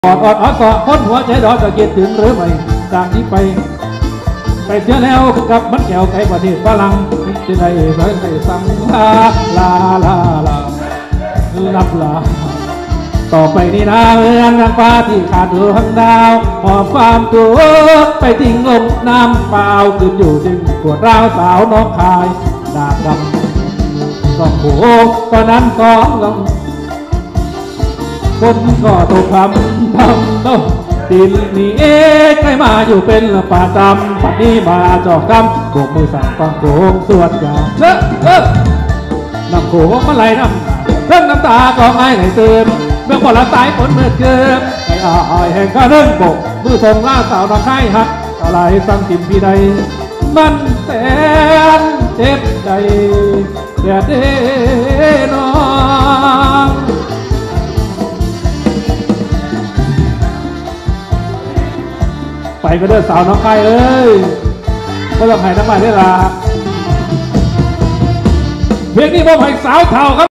อดคนหัวใจดอกจะคิดถึงหรือไม่จากนี้ไปเสียแล้วกับมันแก้วไก่ประเทศฝรั่งจะได้สั่งลาลับลาต่อไปนี่นะเมืองนางฟ้าที่ขาดดวงดาวหอบความทุกข์ไปทิ้งลงน้ำเปล่าขึ้นอยู่จึงปวดร้าวสาวน้องคายดาบดำต้องโผล่ตอนนั้นก็ลงคนก็ตกคำทำต้องดินนี่ใครมาอยู่เป็นป่าจำปัดนี้มาจอกคำโบกมือสั่งฟังโขงสวดยาวน้ำโขงมาไหลน้ำเรื่องน้ำตาก็ไม่ไหลเติมเมื่อพอละสายฝนเมื่อเกิดไอ้อ้อยแห่งก็เริ่มโบกมือส่งล่าสาวน้องไข่หักอะไรสั่งติมพี่ใดมันแสนเจ็บใจแต่เด้น้องไปก็เดินสาวน้องไข่เอ้ยก็ต้องให้ทั้งหลายได้ละเพลงนี้ผมให้สาวเท่าครับ